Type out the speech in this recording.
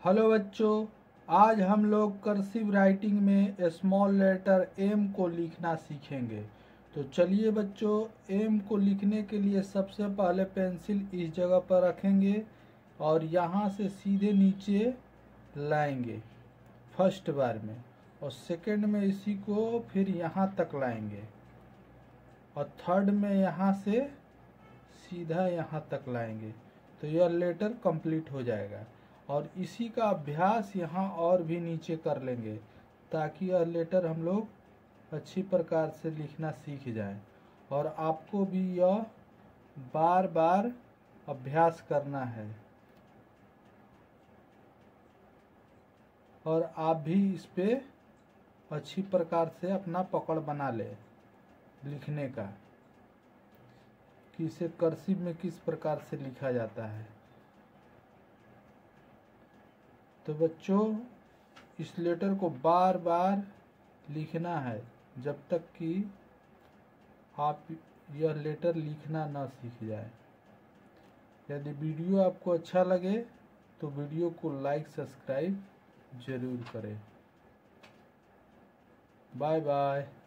Hello बच्चों, आज हम लोग कर्सिव राइटिंग में स्मॉल लेटर एम को लिखना सीखेंगे। तो चलिए बच्चों, एम को लिखने के लिए सबसे पहले पेंसिल इस जगह पर रखेंगे और यहाँ से सीधे नीचे लाएंगे फर्स्ट बार में, और सेकंड में इसी को फिर यहाँ तक लाएंगे, और थर्ड में यहाँ से सीधा यहाँ तक लाएंगे। तो यह लेटर कंप्लीट हो जाएगा। और इसी का अभ्यास यहाँ और भी नीचे कर लेंगे ताकि यह लेटर हम लोग अच्छी प्रकार से लिखना सीख जाएं। और आपको भी यह बार बार अभ्यास करना है और आप भी इस पे अच्छी प्रकार से अपना पकड़ बना ले लिखने का कि इसे कर्सिव में किस प्रकार से लिखा जाता है। तो बच्चों, इस लेटर को बार बार लिखना है जब तक कि आप यह लेटर लिखना न सीख जाए। यदि वीडियो आपको अच्छा लगे तो वीडियो को लाइक सब्सक्राइब जरूर करें। Bye bye.